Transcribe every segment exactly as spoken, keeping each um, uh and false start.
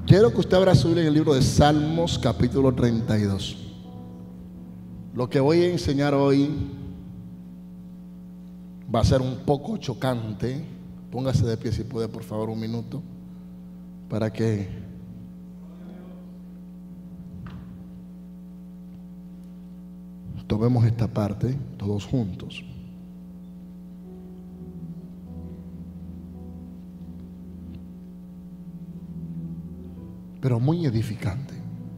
Quiero que usted abra su Biblia en el libro de Salmos, capítulo treinta y dos. Lo que voy a enseñar hoy va a ser un poco chocante. Póngase de pie si puede, por favor, un minuto, para que tomemos esta parte todos juntos. Pero muy edificante.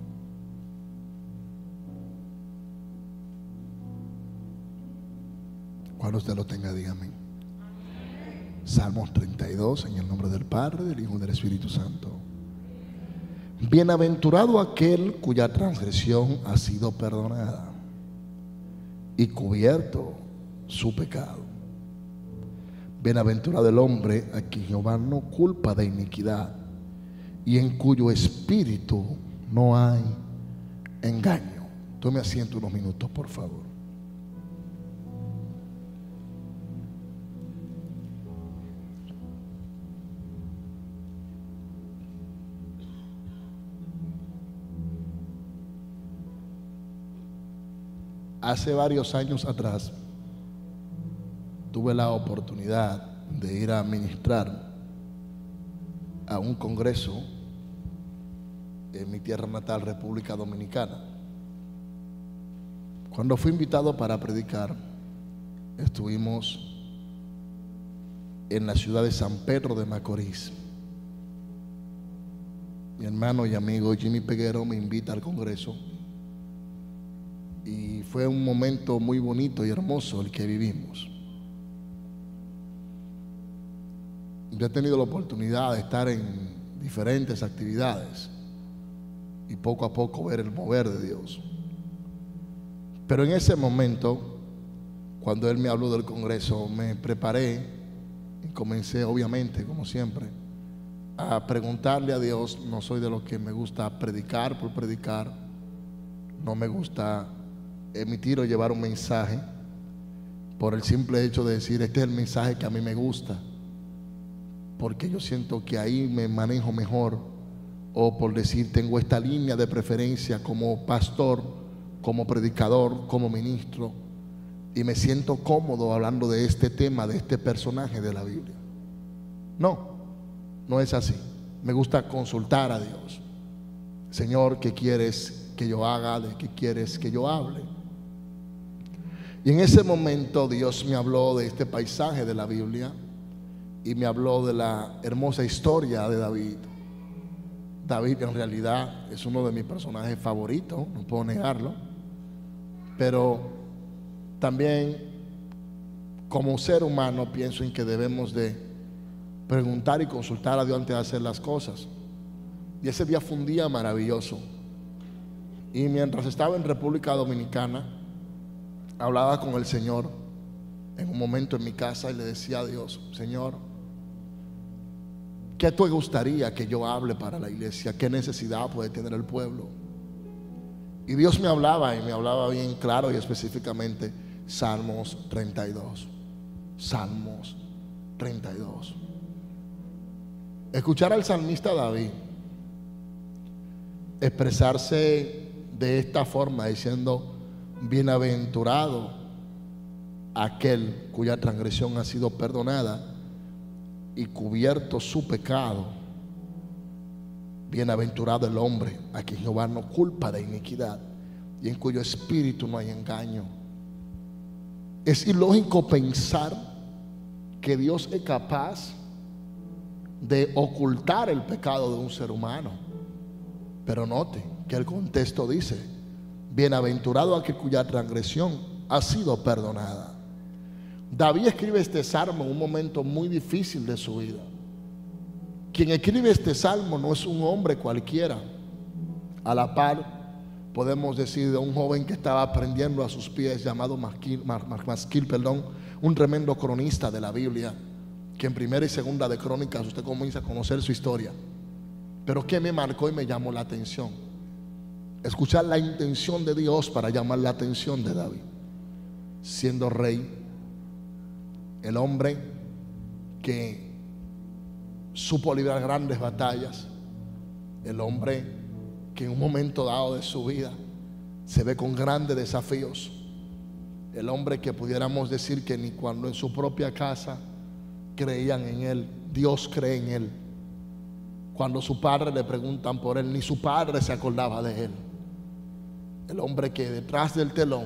Cuando usted lo tenga, dígame. Salmos treinta y dos, en el nombre del Padre, del Hijo y del Espíritu Santo. Bienaventurado aquel cuya transgresión ha sido perdonada y cubierto su pecado. Bienaventurado el hombre a quien Jehová no culpa de iniquidad y en cuyo espíritu no hay engaño. Tome asiento unos minutos, por favor. Hace varios años atrás tuve la oportunidad de ir a ministrar a un congreso en mi tierra natal, República Dominicana. Cuando fui invitado para predicar, estuvimos en la ciudad de San Pedro de Macorís. Mi hermano y amigo Jimmy Peguero me invita al congreso y fue un momento muy bonito y hermoso el que vivimos. Yo he tenido la oportunidad de estar en diferentes actividades y poco a poco ver el mover de Dios. Pero en ese momento, cuando Él me habló del congreso, me preparé y comencé, obviamente, como siempre, a preguntarle a Dios. No soy de los que me gusta predicar por predicar, no me gusta emitir o llevar un mensaje por el simple hecho de decir, este es el mensaje que a mí me gusta, porque yo siento que ahí me manejo mejor, o por decir, tengo esta línea de preferencia como pastor, como predicador, como ministro, y me siento cómodo hablando de este tema, de este personaje de la Biblia. No, no es así. Me gusta consultar a Dios. Señor, ¿qué quieres que yo haga? ¿De qué quieres que yo hable? Y en ese momento Dios me habló de este paisaje de la Biblia y me habló de la hermosa historia de David. David en realidad es uno de mis personajes favoritos, no puedo negarlo, pero también como ser humano pienso en que debemos de preguntar y consultar a Dios antes de hacer las cosas. Y ese día fue un día maravilloso, y mientras estaba en República Dominicana hablaba con el Señor en un momento en mi casa y le decía a Dios, Señor, ¿qué te gustaría que yo hable para la iglesia? ¿Qué necesidad puede tener el pueblo? Y Dios me hablaba, y me hablaba bien claro y específicamente, Salmos treinta y dos. Salmos treinta y dos. Escuchar al salmista David expresarse de esta forma, diciendo, bienaventurado aquel cuya transgresión ha sido perdonada y cubierto su pecado. Bienaventurado el hombre a quien Jehová no culpa de iniquidad y en cuyo espíritu no hay engaño. Es ilógico pensar que Dios es capaz de ocultar el pecado de un ser humano, pero note que el contexto dice, bienaventurado aquel cuya transgresión ha sido perdonada. David escribe este salmo en un momento muy difícil de su vida. Quien escribe este salmo no es un hombre cualquiera. A la par, podemos decir de un joven que estaba aprendiendo a sus pies, llamado Masquil, Masquil, perdón, un tremendo cronista de la Biblia, que en primera y segunda de Crónicas usted comienza a conocer su historia. Pero que me marcó y me llamó la atención, escuchar la intención de Dios para llamar la atención de David. Siendo rey, el hombre que supo librar grandes batallas, El hombre que en un momento dado de su vida se ve con grandes desafíos. El hombre que pudiéramos decir que ni cuando en su propia casa creían en él, Dios cree en él. Cuando su padre le preguntan por él, ni su padre se acordaba de él. El hombre que detrás del telón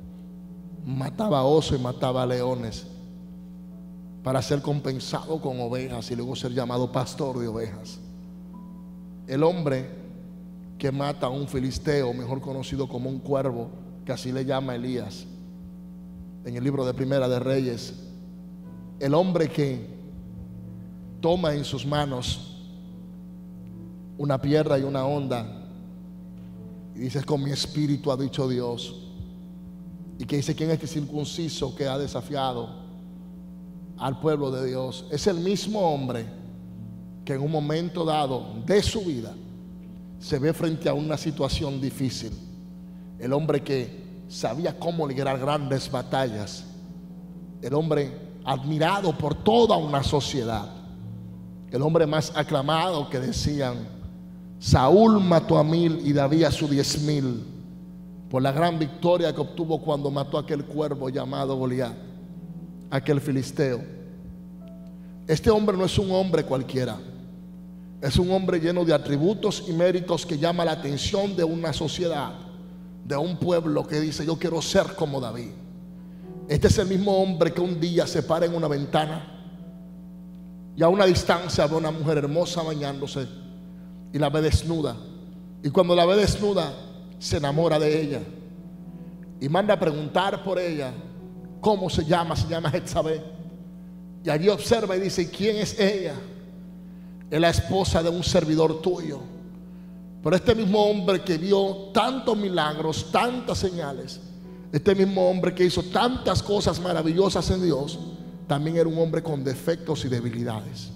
mataba osos y mataba leones para ser compensado con ovejas y luego ser llamado pastor de ovejas. El hombre que mata a un filisteo, mejor conocido como un cuervo, que así le llama Elías en el libro de Primera de Reyes. El hombre que toma en sus manos una piedra y una honda y dice: con mi espíritu ha dicho Dios. Y que dice: ¿quién es este circunciso que ha desafiado al pueblo de Dios? Es el mismo hombre que en un momento dado de su vida se ve frente a una situación difícil. El hombre que sabía cómo librar grandes batallas. El hombre admirado por toda una sociedad. El hombre más aclamado, que decían: Saúl mató a mil y David a sus diez mil, por la gran victoria que obtuvo cuando mató a aquel cuervo llamado Goliat, aquel filisteo. Este hombre no es un hombre cualquiera. Es un hombre lleno de atributos y méritos que llama la atención de una sociedad, de un pueblo que dice: yo quiero ser como David. Este es el mismo hombre que un día se para en una ventana y a una distancia ve a una mujer hermosa bañándose y la ve desnuda, y cuando la ve desnuda se enamora de ella y manda a preguntar por ella. ¿Cómo se llama? Se llama Jezabel. Y allí observa y dice: ¿quién es ella? Es la esposa de un servidor tuyo. Pero este mismo hombre que vio tantos milagros, tantas señales, este mismo hombre que hizo tantas cosas maravillosas en Dios, también era un hombre con defectos y debilidades.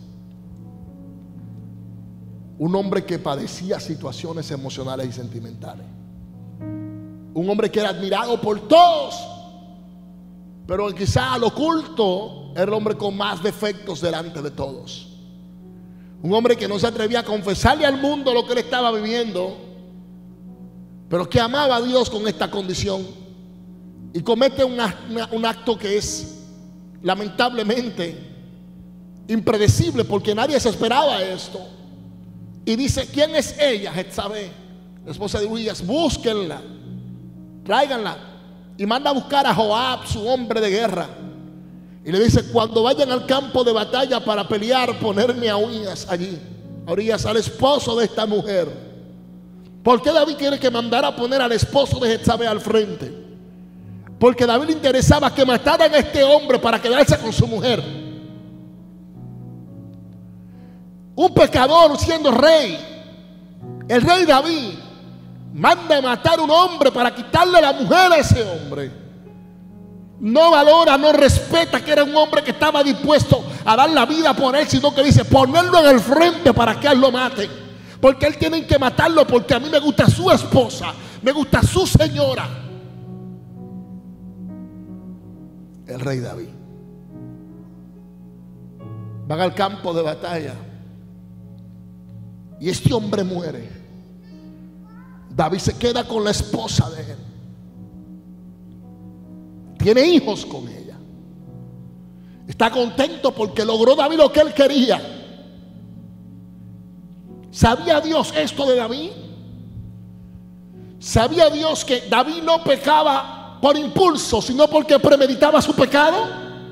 Un hombre que padecía situaciones emocionales y sentimentales. Un hombre que era admirado por todos, pero quizá al oculto era el hombre con más defectos delante de todos. Un hombre que no se atrevía a confesarle al mundo lo que él estaba viviendo, pero que amaba a Dios con esta condición. Y comete una, una, un acto que es lamentablemente impredecible, porque nadie se esperaba esto. Y dice: ¿quién es ella? Jezabel, la esposa de Urías. Búsquenla, tráiganla. Y manda a buscar a Joab, su hombre de guerra, y le dice: cuando vayan al campo de batalla para pelear, ponerme a Urías allí, a Urías, al esposo de esta mujer. ¿Por qué David quiere que mandara a poner al esposo de Jezabel al frente? Porque a David le interesaba que mataran a este hombre para quedarse con su mujer. Un pecador siendo rey, el rey David manda a matar a un hombre para quitarle la mujer a ese hombre. No valora, no respeta que era un hombre que estaba dispuesto a dar la vida por él, sino que dice: ponerlo en el frente para que él lo mate. Porque él tienen que matarlo, porque a mí me gusta su esposa, me gusta su señora. El rey David. Van al campo de batalla y este hombre muere. David se queda con la esposa de él. Tiene hijos con ella. Está contento porque logró David lo que él quería. ¿Sabía Dios esto de David? ¿Sabía Dios que David no pecaba por impulso, sino porque premeditaba su pecado?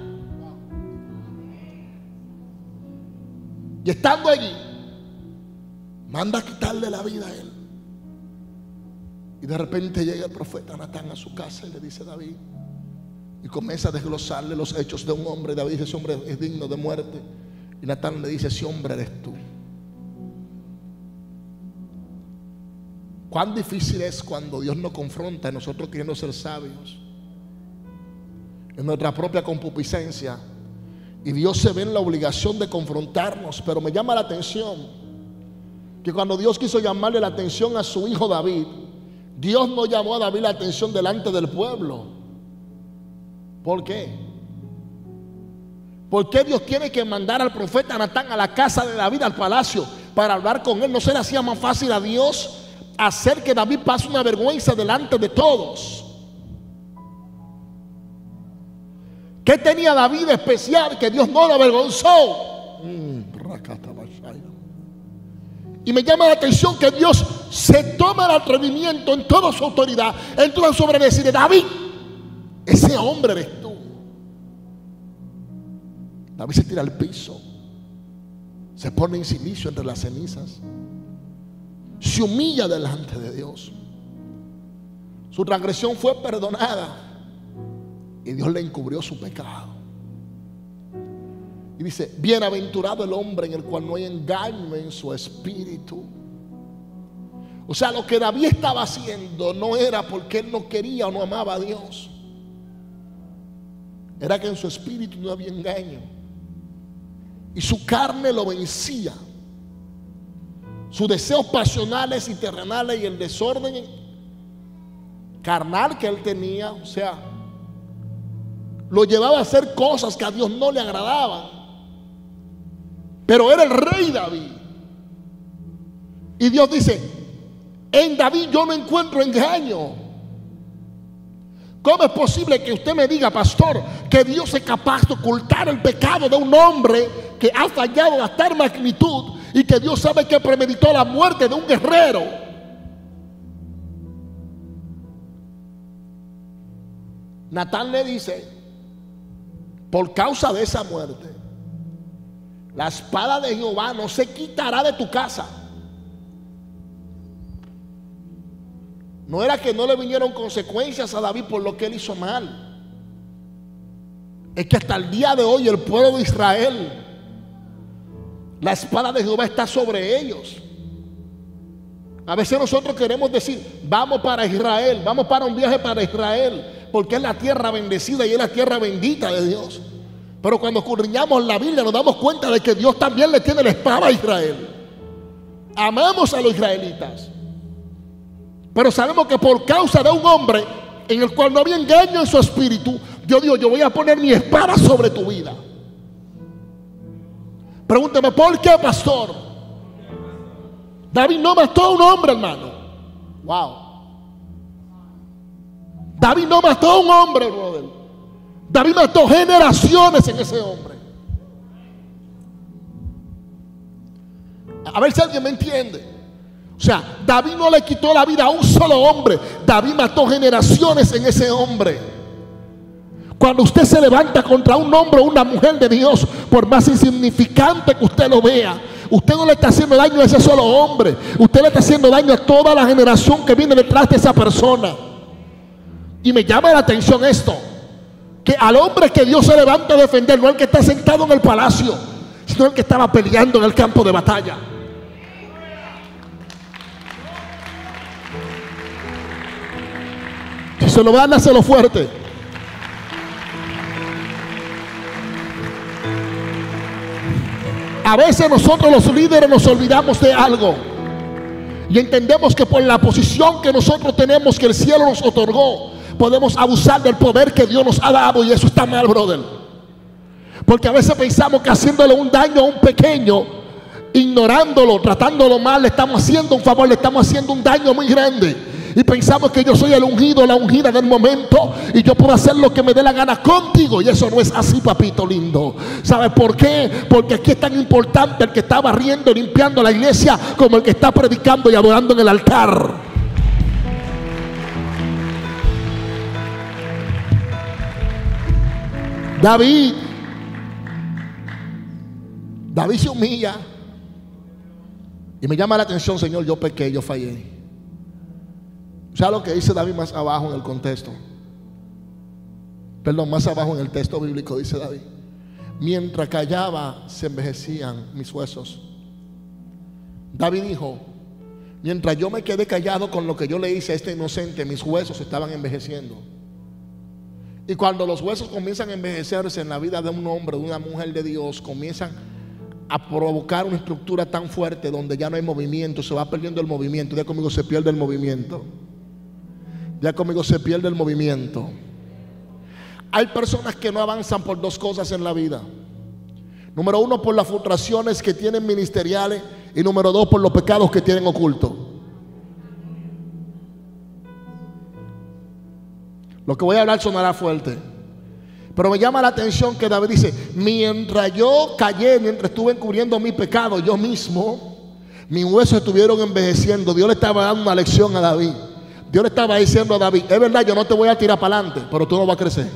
Y estando allí, manda a quitarle la vida a él. Y de repente llega el profeta Natán a su casa y le dice a David, y comienza a desglosarle los hechos de un hombre. David dice: ese hombre es digno de muerte. Y Natán le dice: ese hombre eres tú. Cuán difícil es cuando Dios nos confronta, nosotros queriendo ser sabios, en nuestra propia concupiscencia, y Dios se ve en la obligación de confrontarnos. Pero me llama la atención que cuando Dios quiso llamarle la atención a su hijo David, Dios no llamó a David la atención delante del pueblo. ¿Por qué? ¿Por qué Dios tiene que mandar al profeta Natán a la casa de David, al palacio, para hablar con él. ¿No se le hacía más fácil a Dios hacer que David pase una vergüenza delante de todos? ¿Qué tenía David de especial que Dios no lo avergonzó? Y me llama la atención que Dios se toma el atrevimiento en toda su autoridad, en toda su obra, de decirle: David, ese hombre eres tú. David se tira al piso, se pone en silicio entre las cenizas, se humilla delante de Dios. Su transgresión fue perdonada y Dios le encubrió su pecado. Y dice: bienaventurado el hombre en el cual no hay engaño en su espíritu. O sea, lo que David estaba haciendo no era porque él no quería o no amaba a Dios, era que en su espíritu no había engaño y su carne lo vencía. Sus deseos pasionales y terrenales y el desorden carnal que él tenía, o sea, lo llevaba a hacer cosas que a Dios no le agradaban. Pero era el rey David. Y Dios dice: en David yo no encuentro engaño. ¿Cómo es posible que usted me diga, pastor, que Dios es capaz de ocultar el pecado de un hombre que ha fallado a tal magnitud, y que Dios sabe que premeditó la muerte de un guerrero? Natán le dice: por causa de esa muerte, la espada de Jehová no se quitará de tu casa. No era que no le vinieron consecuencias a David por lo que él hizo mal. Es que hasta el día de hoy el pueblo de Israel, la espada de Jehová está sobre ellos. A veces nosotros queremos decir: vamos para Israel, vamos para un viaje para Israel, porque es la tierra bendecida y es la tierra bendita de Dios. Pero cuando escudriñamos la Biblia nos damos cuenta de que Dios también le tiene la espada a Israel. Amamos a los israelitas, pero sabemos que por causa de un hombre en el cual no había engaño en su espíritu, Dios dijo: yo voy a poner mi espada sobre tu vida. Pregúnteme: ¿por qué, pastor? David no mató a un hombre, hermano. Wow. David no mató a un hombre, brother. David mató generaciones en ese hombre. A ver si alguien me entiende. O sea, David no le quitó la vida a un solo hombre. David mató generaciones en ese hombre. Cuando usted se levanta contra un hombre o una mujer de Dios, por más insignificante que usted lo vea, usted no le está haciendo daño a ese solo hombre. Usted le está haciendo daño a toda la generación que viene detrás de esa persona. Y me llama la atención esto, que al hombre que Dios se levanta a defender, no el que está sentado en el palacio, sino el que estaba peleando en el campo de batalla. Si se lo van a hacerlo fuerte. A veces nosotros los líderes nos olvidamos de algo y entendemos que por la posición que nosotros tenemos, que el cielo nos otorgó, podemos abusar del poder que Dios nos ha dado, y eso está mal, brother. Porque a veces pensamos que haciéndole un daño a un pequeño, ignorándolo, tratándolo mal, le estamos haciendo un favor, le estamos haciendo un daño muy grande. Y pensamos que yo soy el ungido, la ungida del momento, y yo puedo hacer lo que me dé la gana contigo. Y eso no es así, papito lindo. ¿Sabes por qué? Porque aquí es tan importante el que está barriendo, limpiando la iglesia, como el que está predicando y adorando en el altar. David David se humilla y me llama la atención: Señor, yo pequé, yo fallé. ¿Sabes lo que dice David más abajo en el contexto? Perdón, más abajo en el texto bíblico dice David: mientras callaba se envejecían mis huesos. David dijo: mientras yo me quedé callado con lo que yo le hice a este inocente, mis huesos estaban envejeciendo. Y cuando los huesos comienzan a envejecerse en la vida de un hombre, de una mujer de Dios, comienzan a provocar una estructura tan fuerte donde ya no hay movimiento, se va perdiendo el movimiento. Ya conmigo, se pierde el movimiento. Ya conmigo, se pierde el movimiento. Hay personas que no avanzan por dos cosas en la vida. Número uno, por las frustraciones que tienen ministeriales Y número dos, por los pecados que tienen ocultos. Lo que voy a hablar sonará fuerte, pero me llama la atención que David dice: mientras yo callé, mientras estuve encubriendo mi pecado yo mismo, mis huesos estuvieron envejeciendo. Dios le estaba dando una lección a David. Dios le estaba diciendo a David: es verdad, yo no te voy a tirar para adelante, pero tú no vas a crecer.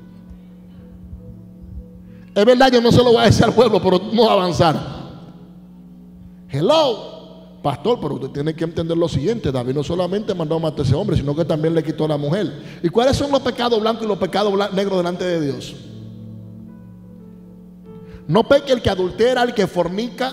Es verdad, yo no se lo voy a decir al pueblo, pero tú no vas a avanzar. Hello. Pastor, pero usted tiene que entender lo siguiente: David no solamente mandó a matar a ese hombre, sino que también le quitó a la mujer. ¿Y cuáles son los pecados blancos y los pecados negros delante de Dios? No peque el que adultera, el que fornica,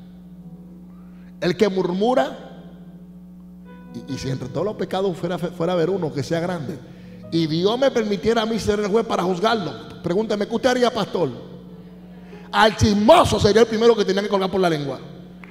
el que murmura. Y, y si entre todos los pecados fuera, fuera a haber uno que sea grande, y Dios me permitiera a mí ser el juez para juzgarlo, pregúnteme, ¿qué usted haría, pastor? Al chismoso sería el primero que tenía que colgar por la lengua.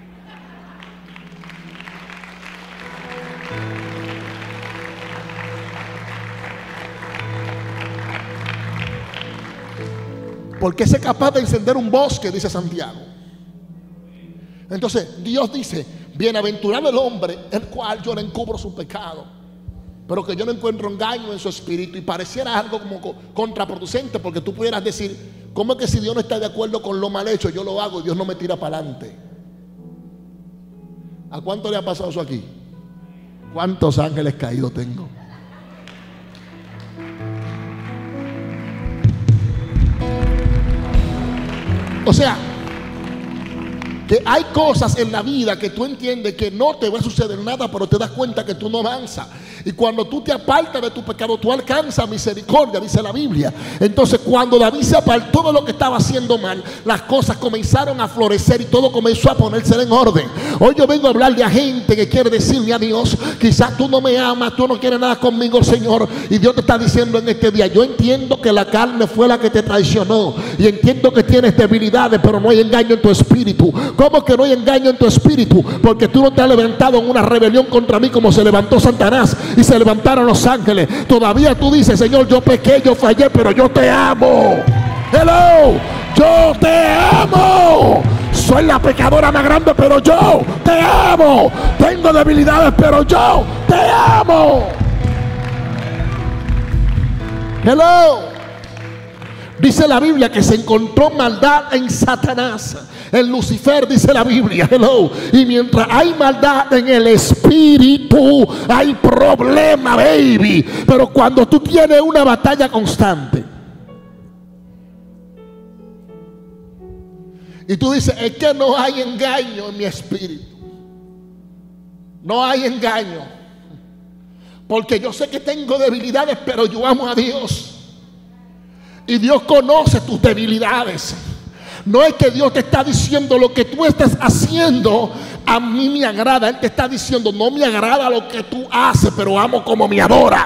Porque es capaz de encender un bosque, dice Santiago. Entonces Dios dice: bienaventurado el hombre el cual yo le encubro su pecado, pero que yo no encuentro engaño en su espíritu. Y pareciera algo como contraproducente, porque tú pudieras decir: ¿cómo es que si Dios no está de acuerdo con lo mal hecho, yo lo hago y Dios no me tira para adelante? ¿A cuánto le ha pasado eso aquí? ¿Cuántos ángeles caídos tengo? O sea, que hay cosas en la vida que tú entiendes que no te va a suceder nada, pero te das cuenta que tú no avanzas. Y cuando tú te apartas de tu pecado, tú alcanzas misericordia, dice la Biblia. Entonces, cuando David se apartó de lo que estaba haciendo mal, las cosas comenzaron a florecer y todo comenzó a ponerse en orden. Hoy yo vengo a hablarle a gente que quiere decirle a Dios: quizás tú no me amas, tú no quieres nada conmigo, Señor. Y Dios te está diciendo en este día: yo entiendo que la carne fue la que te traicionó, y entiendo que tienes debilidades, pero no hay engaño en tu espíritu. ¿Cómo que no hay engaño en tu espíritu? Porque tú no te has levantado en una rebelión contra mí como se levantó Satanás y se levantaron los ángeles. Todavía tú dices: Señor, yo pequé, yo fallé, pero yo te amo. Hello, yo te amo. Soy la pecadora más grande, pero yo te amo. Tengo debilidades, pero yo te amo. Hello. Dice la Biblia que se encontró maldad en Satanás, en Lucifer, dice la Biblia. Hello. Y mientras hay maldad en el espíritu, hay problema, baby. Pero cuando tú tienes una batalla constante y tú dices: es que no hay engaño en mi espíritu, no hay engaño, porque yo sé que tengo debilidades, pero yo amo a Dios. Y Dios conoce tus debilidades. No es que Dios te está diciendo: lo que tú estás haciendo a mí me agrada. Él te está diciendo: no me agrada lo que tú haces, pero amo como me adora.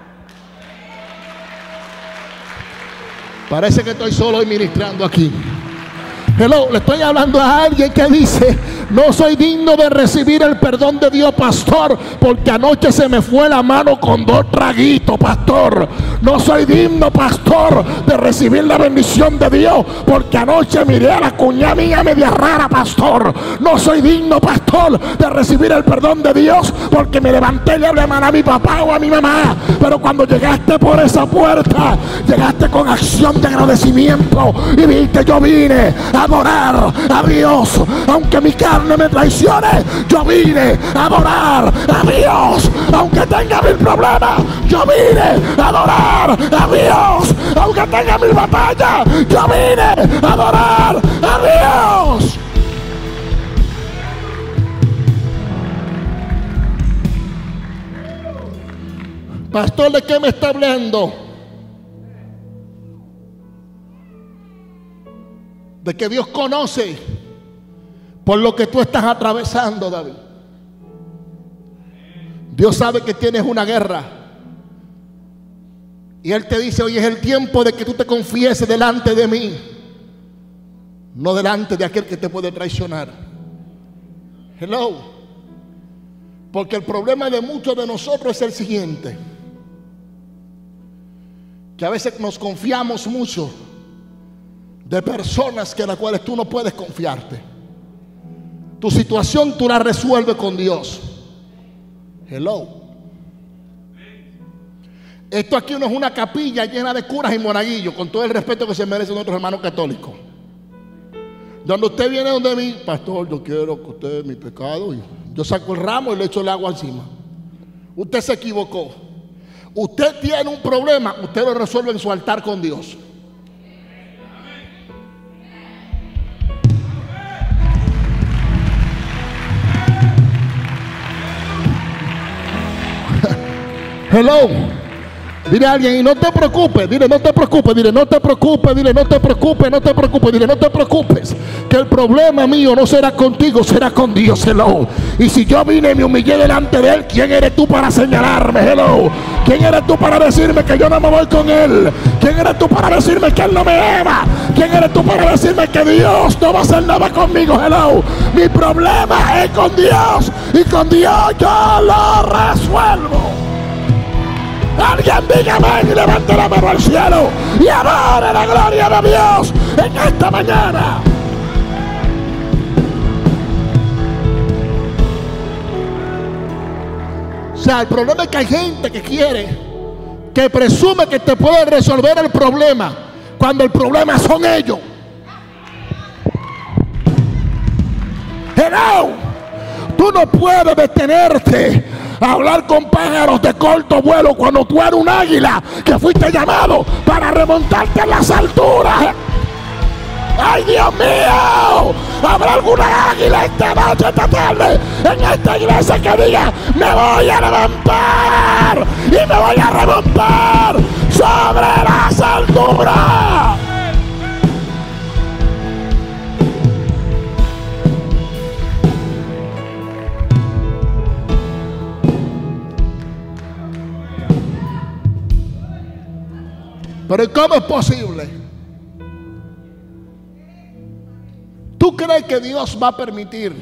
Parece que estoy solo hoy ministrando aquí. Hello, le estoy hablando a alguien que dice: no soy digno de recibir el perdón de Dios, pastor, porque anoche se me fue la mano con dos traguitos, pastor. No soy digno, pastor, de recibir la bendición de Dios, porque anoche miré a la cuñada mía media rara, pastor. No soy digno, pastor, de recibir el perdón de Dios, porque me levanté y le hablé a mi papá o a mi mamá. Pero cuando llegaste por esa puerta, llegaste con acción de agradecimiento y dijiste: yo vine a adorar a Dios, aunque mi carne me traicione. Yo vine a adorar a Dios, aunque tenga mil problemas. Yo vine a adorar a Dios, aunque tenga mil batallas. Yo vine a adorar a Dios. Pastor, ¿de qué me está hablando? De que Dios conoce por lo que tú estás atravesando, David. Dios sabe que tienes una guerra, y Él te dice: hoy es el tiempo de que tú te confieses delante de mí, no delante de aquel que te puede traicionar. Hello. Porque el problema de muchos de nosotros es el siguiente: que a veces nos confiamos mucho de personas que en las cuales tú no puedes confiarte. Tu situación tú la resuelves con Dios. Hello. Esto aquí no es una capilla llena de curas y monaguillos, con todo el respeto que se merecen nuestros hermanos católicos. Donde usted viene donde mí, pastor, yo quiero que usted mi pecado, y yo saco el ramo y le echo el agua encima. Usted se equivocó. Usted tiene un problema, usted lo resuelve en su altar con Dios. Hello. Dile a alguien, y no te preocupes, dile, no te preocupes, dile, no te preocupes, dile, no te preocupes, no te preocupes, dile, no te preocupes, que el problema mío no será contigo, será con Dios. Hello. Y si yo vine y me humillé delante de Él, ¿quién eres tú para señalarme? Hello. ¿Quién eres tú para decirme que yo no me voy con Él? ¿Quién eres tú para decirme que Él no me ama? ¿Quién eres tú para decirme que Dios no va a hacer nada conmigo? Hello. Mi problema es con Dios, y con Dios yo lo resuelvo. Alguien diga amén y levante la mano al cielo y adore la gloria de Dios en esta mañana. O sea, el problema es que hay gente que quiere, que presume que te puede resolver el problema, cuando el problema son ellos. Hello. Tú no puedes detenerte a hablar con pájaros de corto vuelo cuando tú eres un águila que fuiste llamado para remontarte en las alturas. ¡Ay, Dios mío! ¿Habrá alguna águila esta noche, esta tarde, en esta iglesia que diga: me voy a levantar y me voy a remontar sobre las alturas? Pero ¿cómo es posible? ¿Tú crees que Dios va a permitir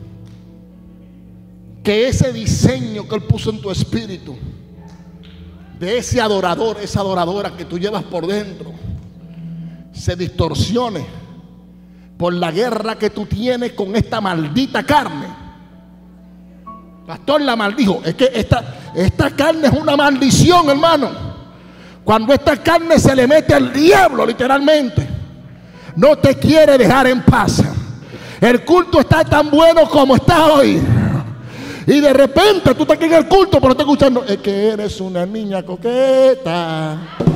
que ese diseño que Él puso en tu espíritu, de ese adorador, esa adoradora que tú llevas por dentro, se distorsione por la guerra que tú tienes con esta maldita carne? Pastor, la maldijo. Es que esta, esta carne es una maldición, hermano. Cuando esta carne se le mete al diablo, literalmente, no te quiere dejar en paz. El culto está tan bueno como está hoy, y de repente tú estás aquí en el culto, pero estás escuchando: es que eres una niña coqueta.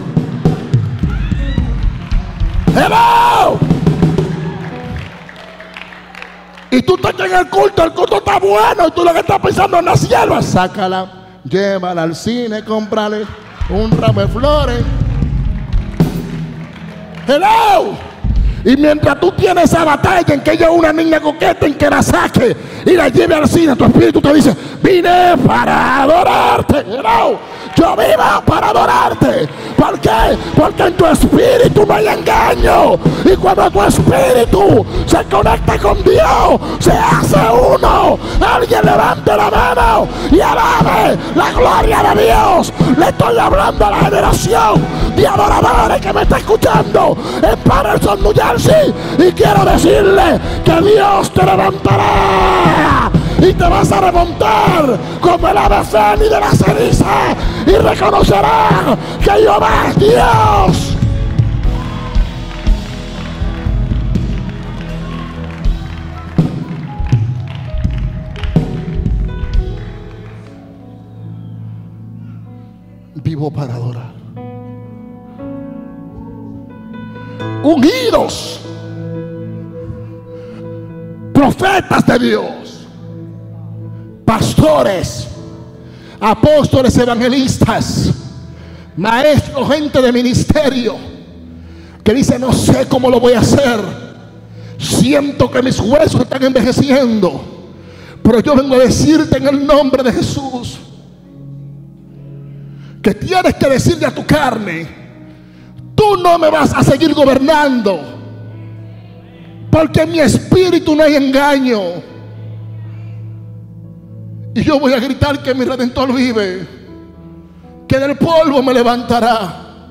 Hello. Y tú estás aquí en el culto, el culto está bueno, y tú lo que estás pensando en la sierva: sácala, llévala al cine, cómprale un ramo de flores. Hello. Y mientras tú tienes esa batalla en que ella es una niña coqueta, en que la saque y la lleve al cine, tu espíritu te dice: vine para adorarte. Hello. Yo vivo para adorarte. ¿Por qué? Porque en tu espíritu no hay engaño. Y cuando tu espíritu se conecta con Dios, se hace uno. Alguien levante la mano y alabe la gloria de Dios. Le estoy hablando a la generación de adoradores que me está escuchando en Patterson, New Jersey, y quiero decirle que Dios te levantará. Y te vas a remontar como el ave fénix de la ceniza, y reconocerás que Jehová es Dios. Vivo para adorar. Ungidos, profetas de Dios, pastores, apóstoles, evangelistas, maestros, gente de ministerio que dice: no sé cómo lo voy a hacer, siento que mis huesos están envejeciendo, pero yo vengo a decirte en el nombre de Jesús que tienes que decirle a tu carne: tú no me vas a seguir gobernando, porque en mi espíritu no hay engaño. Y yo voy a gritar que mi Redentor vive, que del polvo me levantará,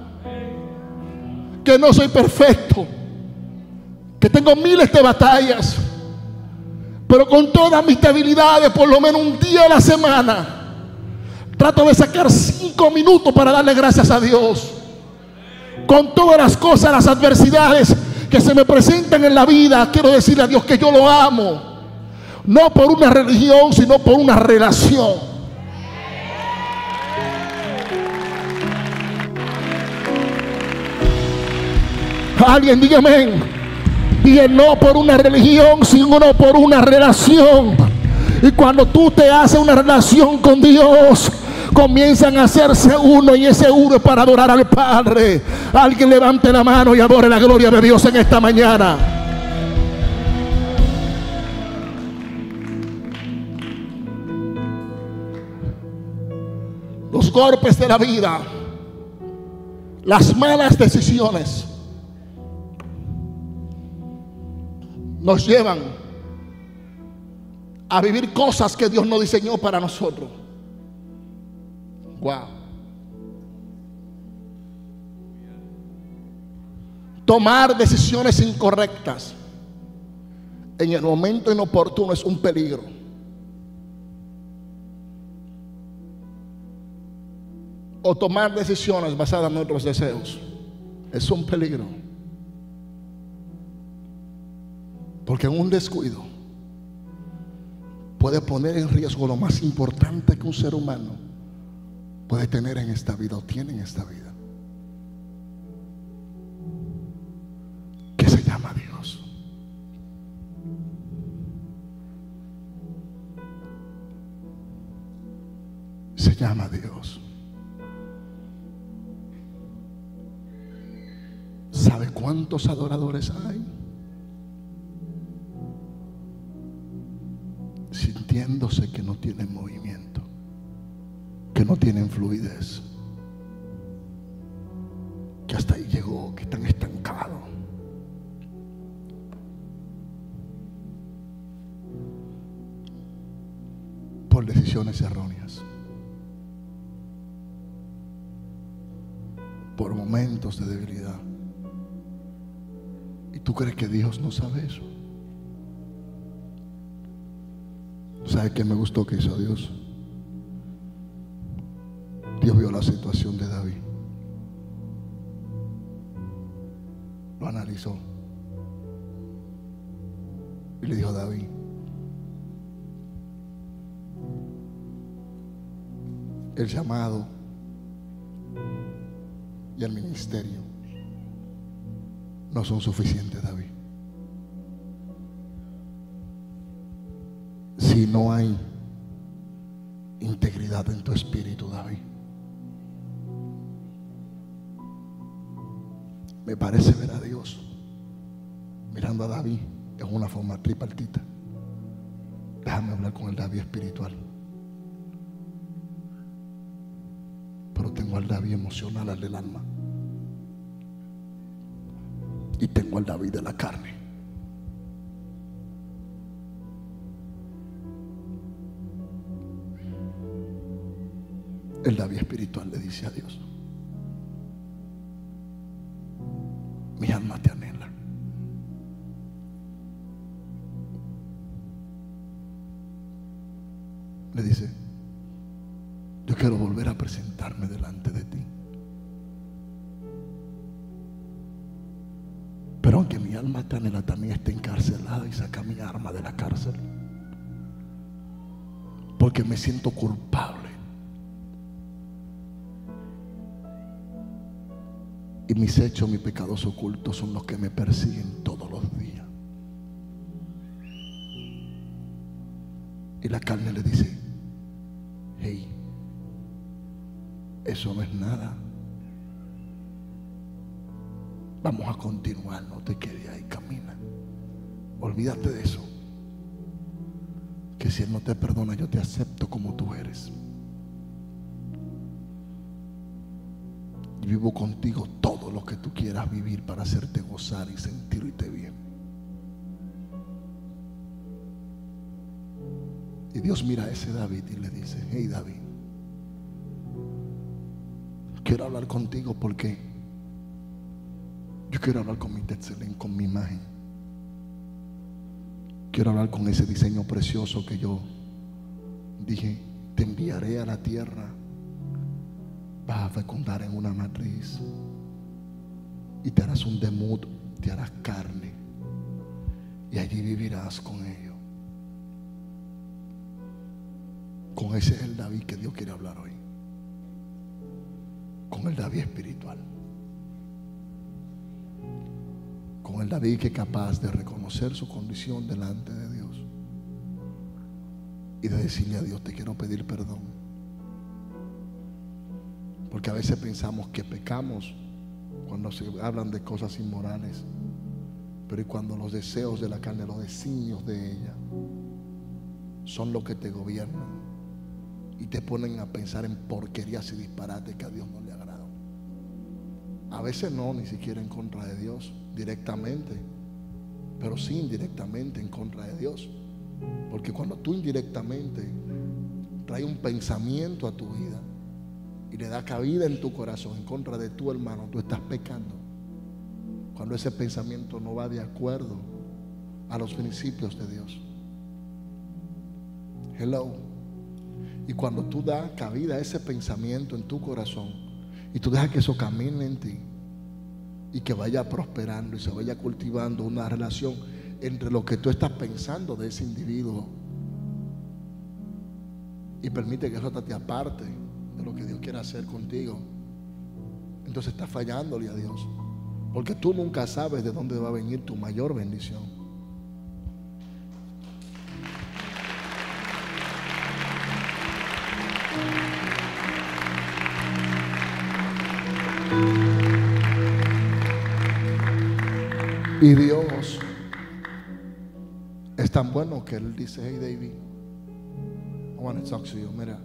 que no soy perfecto, que tengo miles de batallas, Pero con todas mis debilidades, por lo menos un día a la semana, trato de sacar cinco minutos para darle gracias a Dios. Con todas las cosas, las adversidades que se me presentan en la vida, quiero decirle a Dios que yo lo amo. No por una religión, sino por una relación. Alguien dígame. Y no por una religión, sino por una relación. Y cuando tú te haces una relación con Dios, comienzan a hacerse uno, y ese uno es para adorar al Padre. Alguien levante la mano y adore la gloria de Dios en esta mañana. Los golpes de la vida, las malas decisiones, nos llevan a vivir cosas que Dios no diseñó para nosotros. Wow. Tomar decisiones incorrectas en el momento inoportuno es un peligro. O tomar decisiones basadas en nuestros deseos es un peligro. Porque en un descuido puede poner en riesgo lo más importante que un ser humano puede tener en esta vida o tiene en esta vida, que se llama Dios. Se llama Dios. ¿Sabe cuántos adoradores hay? Sintiéndose que no tienen movimiento, que no tienen fluidez, que hasta ahí llegó, que están estancados. Por decisiones erróneas, por momentos de debilidad. ¿Y tú crees que Dios no sabe eso? ¿Sabe qué me gustó que hizo Dios? Dios vio la situación de David, lo analizó y le dijo a David: el llamado y el ministerio no son suficientes, David. Si no hay integridad en tu espíritu, David. Me parece ver a Dios mirando a David en una forma tripartita. Déjame hablar con el David espiritual, pero tengo al David emocional, al del alma, y tengo al David de la carne. El David espiritual le dice a Dios: mi alma te anhela. Le dice: yo quiero volver a presentarme delante de ti, pero aunque mi alma te anhela, también está encarcelada, y saca mi alma de la cárcel, porque me siento culpable. Y mis hechos, mis pecados ocultos son los que me persiguen todos los días. Y la carne le dice: hey, eso no es nada. Vamos a continuar, no te quedes ahí, camina. Olvídate de eso. Que si Él no te perdona, yo te acepto como tú eres. Y vivo contigo todo lo que tú quieras vivir para hacerte gozar y sentirte bien. Y Dios mira a ese David y le dice: hey David, quiero hablar contigo porque yo quiero hablar con mi Tetzelén, con mi imagen. quiero hablar con ese diseño precioso que yo dije: te enviaré a la tierra, vas a fecundar en una matriz y te harás un demut, te harás carne y allí vivirás con ellos. Con ese es el David que Dios quiere hablar hoy, con el David espiritual, con el David que es capaz de reconocer su condición delante de Dios y de decirle a Dios: te quiero pedir perdón. Porque a veces pensamos que pecamos cuando se hablan de cosas inmorales, pero y cuando los deseos de la carne, los designios de ella son los que te gobiernan y te ponen a pensar en porquerías y disparates que a Dios no le agradan. A veces no, ni siquiera en contra de Dios directamente, pero sí indirectamente en contra de Dios. Porque cuando tú indirectamente traes un pensamiento a tu vida y le da cabida en tu corazón en contra de tu hermano, tú estás pecando. Cuando ese pensamiento no va de acuerdo a los principios de Dios. Hello. Y cuando tú das cabida a ese pensamiento en tu corazón y tú dejas que eso camine en ti y que vaya prosperando y se vaya cultivando una relación entre lo que tú estás pensando de ese individuo, y permite que eso te aparte de lo que Dios quiere hacer contigo, entonces estás fallándole a Dios, porque tú nunca sabes de dónde va a venir tu mayor bendición. Y Dios es tan bueno que Él dice: hey David, I want to talk to you. Mira,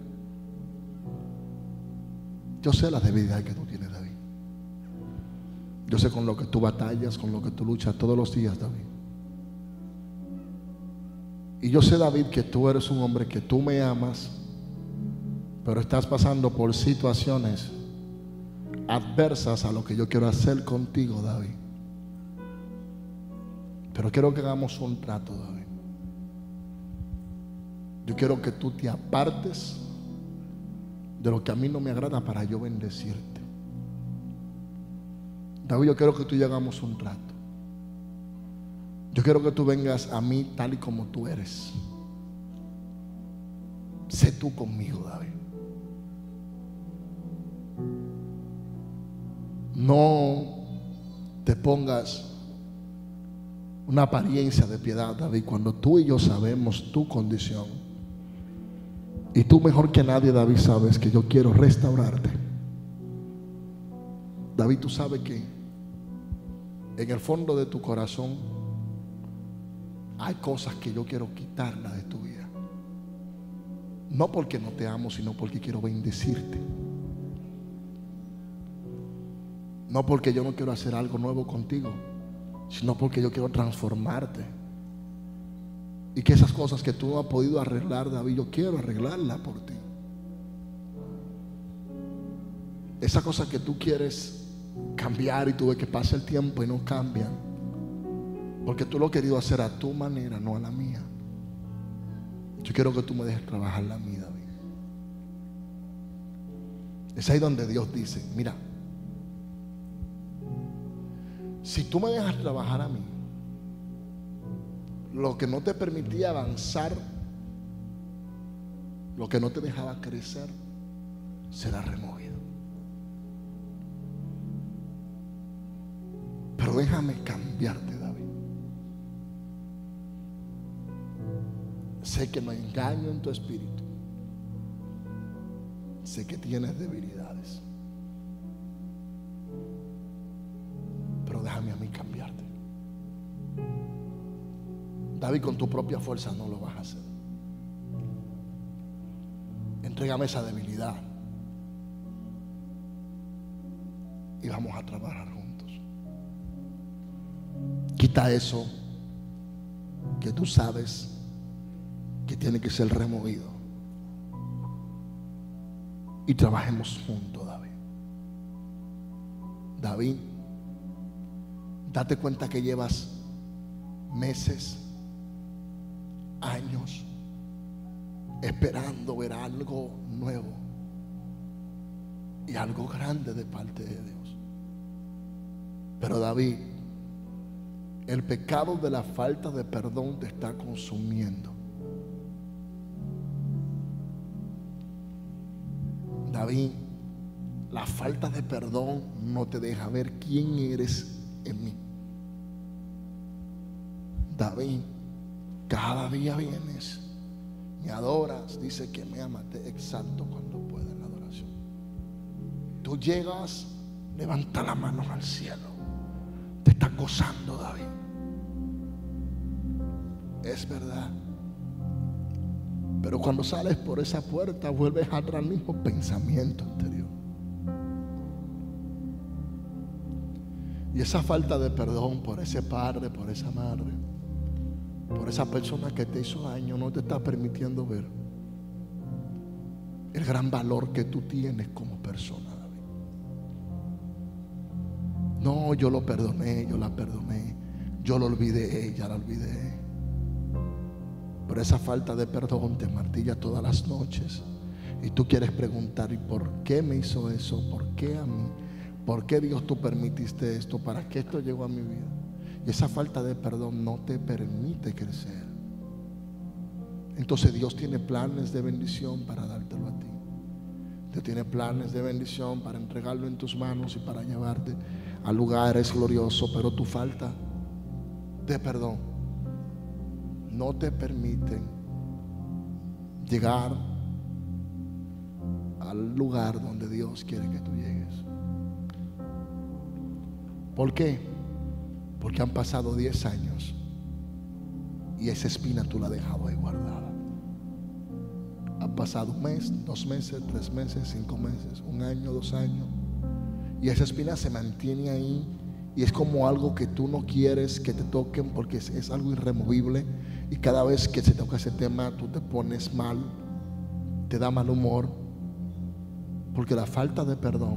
yo sé las debilidades que tú tienes, David. Yo sé con lo que tú batallas, con lo que tú luchas todos los días, David. Y yo sé, David, que tú eres un hombre que tú me amas, pero estás pasando por situaciones adversas a lo que yo quiero hacer contigo, David. Pero quiero que hagamos un trato, David. Yo quiero que tú te apartes de lo que a mí no me agrada para yo bendecirte. David, yo quiero que tú y yo hagamos un trato. Yo quiero que tú vengas a mí tal y como tú eres. Sé tú conmigo, David. No te pongas una apariencia de piedad, David, cuando tú y yo sabemos tu condición. Y tú mejor que nadie, David, sabes que yo quiero restaurarte. David, tú sabes que en el fondo de tu corazón hay cosas que yo quiero quitarlas de tu vida. No porque no te amo, sino porque quiero bendecirte. No porque yo no quiero hacer algo nuevo contigo, sino porque yo quiero transformarte. Y que esas cosas que tú no has podido arreglar, David, yo quiero arreglarlas por ti. Esas cosas que tú quieres cambiar y tú ves que pasa el tiempo y no cambian, porque tú lo has querido hacer a tu manera, no a la mía. Yo quiero que tú me dejes trabajar la mía, David. Es ahí donde Dios dice: mira, si tú me dejas trabajar a mí, lo que no te permitía avanzar, lo que no te dejaba crecer, será removido. Pero déjame cambiarte, David. Sé que no engaño en tu espíritu. Sé que tienes debilidades. Pero déjame a mí cambiarte. David, con tu propia fuerza no lo vas a hacer. Entrégame esa debilidad y vamos a trabajar juntos. Quita eso que tú sabes que tiene que ser removido y trabajemos juntos, David. David, date cuenta que llevas meses años esperando ver algo nuevo y algo grande de parte de Dios. Pero David, el pecado de la falta de perdón te está consumiendo. David, la falta de perdón no te deja ver quién eres en mí. David, cada día vienes, me adoras, dice que me amas, te exalto cuando pueda en la adoración. Tú llegas, levanta la mano al cielo, te está gozando, David. Es verdad. Pero cuando sales por esa puerta, vuelves a traer el mismo pensamiento anterior. Y esa falta de perdón por ese padre, por esa madre, por esa persona que te hizo daño, no te está permitiendo ver el gran valor que tú tienes como persona, David. No, yo lo perdoné, yo la perdoné, yo lo olvidé, ya la olvidé. Pero esa falta de perdón te martilla todas las noches. Y tú quieres preguntar, ¿y por qué me hizo eso? ¿Por qué a mí? ¿Por qué Dios tú permitiste esto? ¿Para qué esto llegó a mi vida? Y esa falta de perdón no te permite crecer. Entonces Dios tiene planes de bendición para dártelo a ti. Dios tiene planes de bendición para entregarlo en tus manos y para llevarte a lugares gloriosos. Pero tu falta de perdón no te permiten llegar al lugar donde Dios quiere que tú llegues. ¿Por qué? Porque han pasado diez años y esa espina tú la has dejado ahí guardada. Han pasado un mes, dos meses, tres meses, cinco meses, un año, dos años, y esa espina se mantiene ahí. Y es como algo que tú no quieres que te toquen, porque es, es algo irremovible. Y cada vez que se toca ese tema, tú te pones mal, te da mal humor, porque la falta de perdón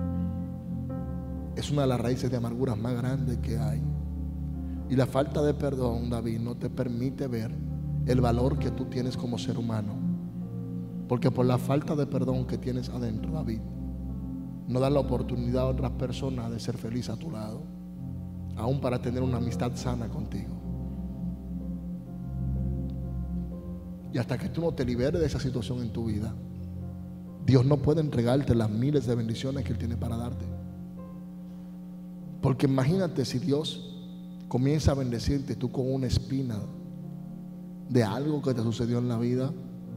es una de las raíces de amarguras más grandes que hay. Y la falta de perdón, David, no te permite ver el valor que tú tienes como ser humano. Porque por la falta de perdón que tienes adentro, David, no da la oportunidad a otras personas de ser feliz a tu lado, aún para tener una amistad sana contigo. Y hasta que tú no te liberes de esa situación en tu vida, Dios no puede entregarte las miles de bendiciones que Él tiene para darte. Porque imagínate si Dios comienza a bendecirte tú con una espina de algo que te sucedió en la vida,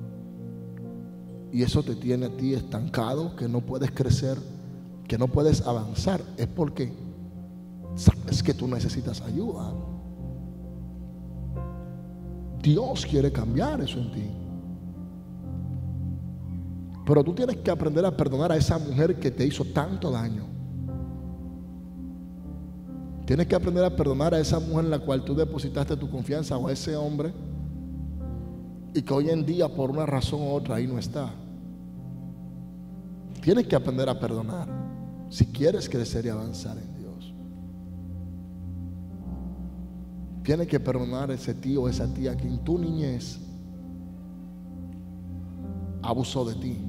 y eso te tiene a ti estancado, que no puedes crecer, que no puedes avanzar. Es porque sabes que tú necesitas ayuda. Dios quiere cambiar eso en ti. Pero tú tienes que aprender a perdonar a esa mujer que te hizo tanto daño. Tienes que aprender a perdonar a esa mujer en la cual tú depositaste tu confianza, o a ese hombre, y que hoy en día por una razón u otra ahí no está. Tienes que aprender a perdonar si quieres crecer y avanzar en Dios. Tienes que perdonar a ese tío o esa tía que en tu niñez abusó de ti.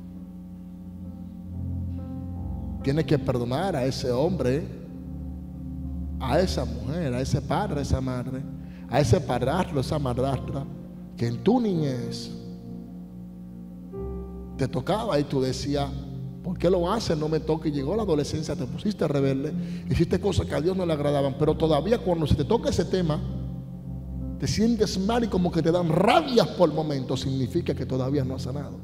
Tienes que perdonar a ese hombre, a esa mujer, a ese padre, a esa madre, a ese padrastro, a esa madrastra, que en tu niñez te tocaba y tú decías, ¿por qué lo haces? No me toque. Llegó la adolescencia, te pusiste rebelde, hiciste cosas que a Dios no le agradaban, pero todavía cuando se te toca ese tema, te sientes mal y como que te dan rabias por el momento. Significa que todavía no has sanado.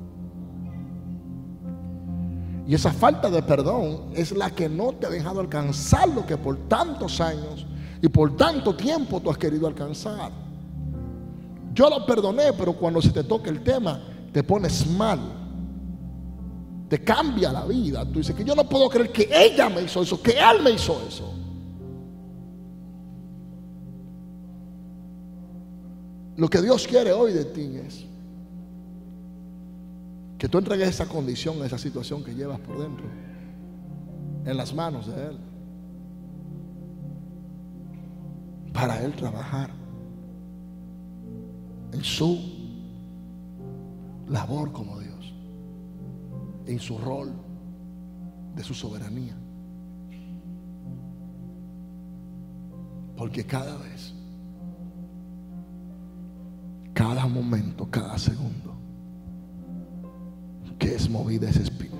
Y esa falta de perdón es la que no te ha dejado alcanzar lo que por tantos años y por tanto tiempo tú has querido alcanzar. Yo lo perdoné, pero cuando se te toca el tema, te pones mal. Te cambia la vida. Tú dices que yo no puedo creer que ella me hizo eso, que él me hizo eso. Lo que Dios quiere hoy de ti es que tú entregues esa condición, esa situación que llevas por dentro en las manos de Él, para Él trabajar. en su labor como Dios, en su rol de su soberanía. Porque cada vez, cada momento, cada segundo que es movida esa espina,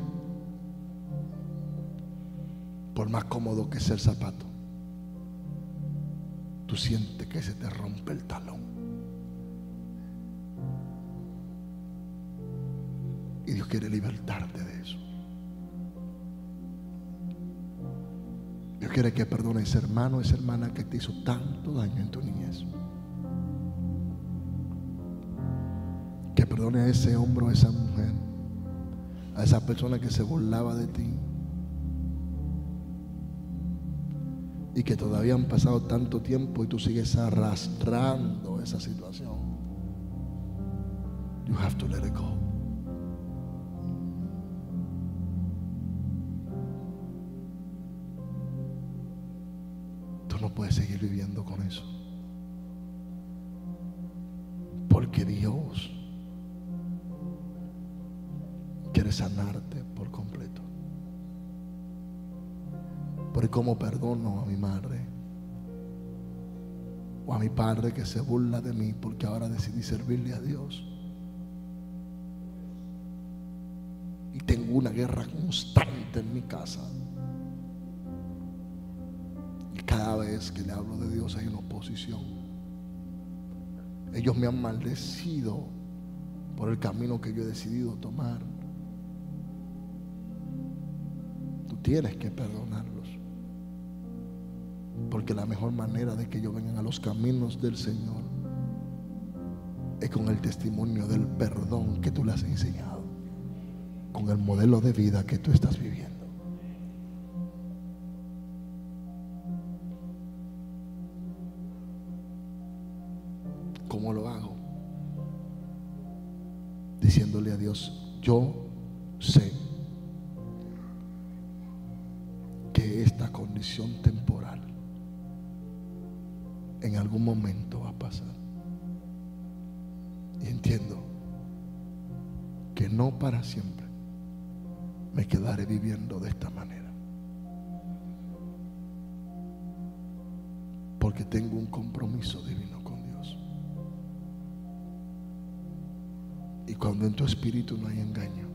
por más cómodo que sea el zapato, tú sientes que se te rompe el talón. Y Dios quiere libertarte de eso. Dios quiere que perdone a ese hermano, esa hermana que te hizo tanto daño en tu niñez. Que perdone a ese hombre o a esa mujer, a esa persona que se burlaba de ti y que todavía han pasado tanto tiempo y tú sigues arrastrando esa situación. You have to let it go. Tú no puedes seguir viviendo con eso, porque Dios quiere sanarte por completo. Por cómo perdono a mi madre o a mi padre que se burla de mí porque ahora decidí servirle a Dios. Y tengo una guerra constante en mi casa. Y cada vez que le hablo de Dios hay una oposición. Ellos me han maldecido por el camino que yo he decidido tomar. Tú tienes que perdonarlos, porque la mejor manera de que ellos vengan a los caminos del Señor es con el testimonio del perdón que tú les has enseñado, con el modelo de vida que tú estás viviendo. ¿Cómo lo hago? Diciéndole a Dios: yo sé que esta condición temporal en algún momento va a pasar, y entiendo que no para siempre me quedaré viviendo de esta manera, porque tengo un compromiso divino con Dios. Y cuando en tu espíritu no hay engaño,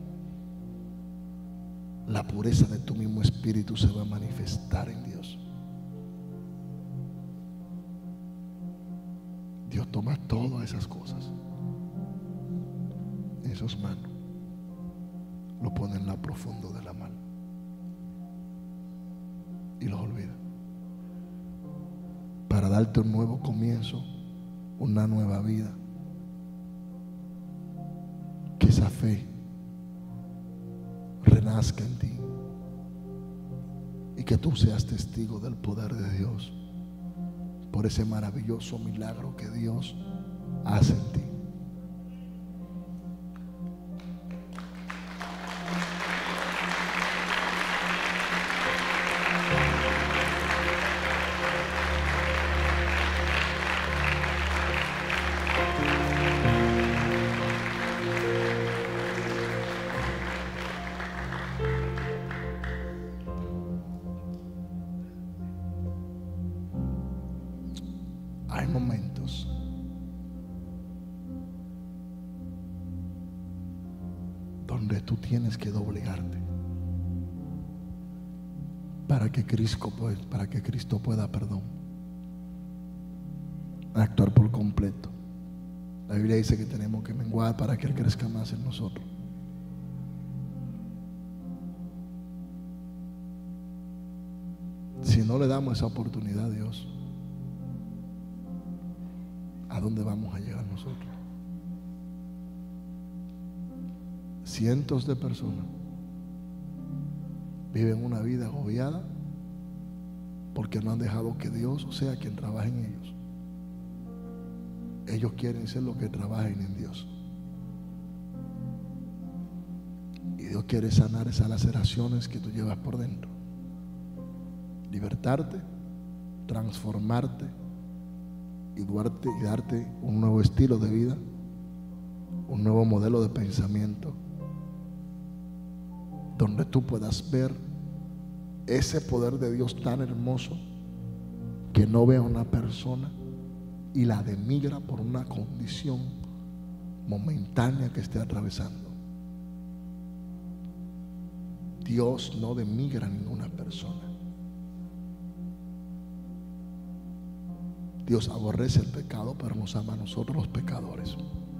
la pureza de tu mismo espíritu se va a manifestar en Dios. Dios toma todas esas cosas en sus manos, lo pone en lo profundo de la mano y los olvida, para darte un nuevo comienzo, una nueva vida. Que esa fe renazca en ti y que tú seas testigo del poder de Dios por ese maravilloso milagro que Dios hace en ti. Hay momentos donde tú tienes que doblegarte para que Cristo, para que Cristo pueda, perdón, actuar por completo. La Biblia dice que tenemos que menguar para que Él crezca más en nosotros. Si no le damos esa oportunidad a Dios, ¿a dónde vamos a llegar nosotros? Cientos de personas viven una vida agobiada porque no han dejado que Dios sea quien trabaje en ellos. Ellos quieren ser los que trabajen en Dios. Y Dios quiere sanar esas laceraciones que tú llevas por dentro, libertarte, transformarte y darte, y darte un nuevo estilo de vida un nuevo modelo de pensamiento, donde tú puedas ver ese poder de Dios tan hermoso que no ve a una persona y la denigra por una condición momentánea que esté atravesando. Dios no denigra a ninguna persona. Dios aborrece el pecado, pero nos ama a nosotros los pecadores.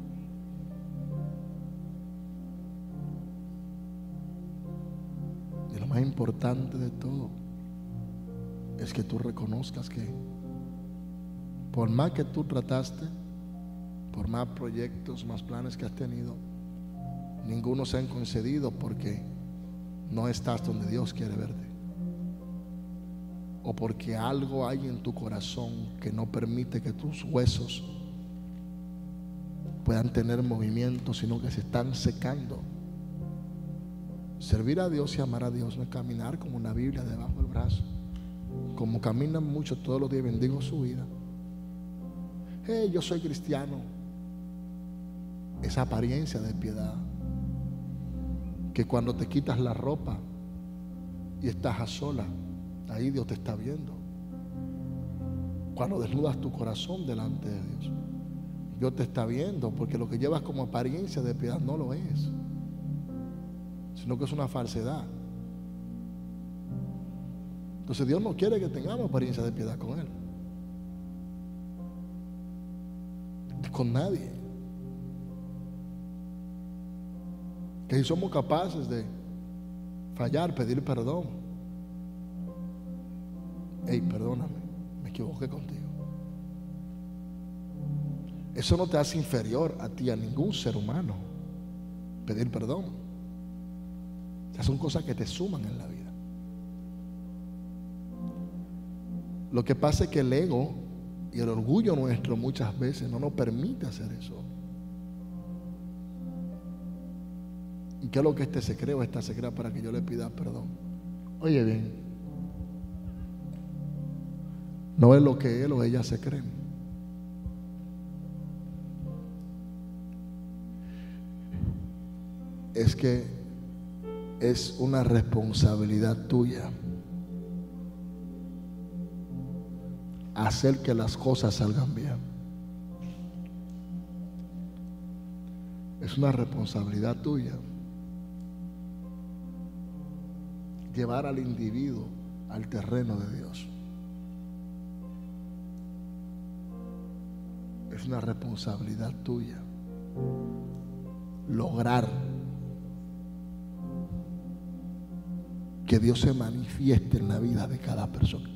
Y lo más importante de todo es que tú reconozcas que por más que tú trataste, por más proyectos, más planes que has tenido, ninguno se han concedido porque no estás donde Dios quiere verte, o porque algo hay en tu corazón que no permite que tus huesos puedan tener movimiento, sino que se están secando. Servir a Dios y amar a Dios no es caminar como una Biblia debajo del brazo, como caminan muchos todos los días. Bendigo su vida. Hey, yo soy cristiano. Esa apariencia de piedad, que cuando te quitas la ropa y estás a solas, ahí Dios te está viendo. Cuando desnudas tu corazón delante de Dios, Dios te está viendo, porque lo que llevas como apariencia de piedad no lo es, sino que es una falsedad. Entonces Dios no quiere que tengamos apariencia de piedad con Él, con nadie. Que si somos capaces de fallar, pedir perdón. Hey, perdóname, me equivoqué contigo. Eso no te hace inferior a ti, a ningún ser humano. Pedir perdón. O sea, son cosas que te suman en la vida. Lo que pasa es que el ego y el orgullo nuestro muchas veces no nos permite hacer eso. ¿Y qué es lo que este se cree o esta se crea para que yo le pida perdón? Oye bien, no es lo que él o ella se creen. Es que es una responsabilidad tuya hacer que las cosas salgan bien. Es una responsabilidad tuya llevar al individuo al terreno de Dios. Es una responsabilidad tuya lograr que Dios se manifieste en la vida de cada persona.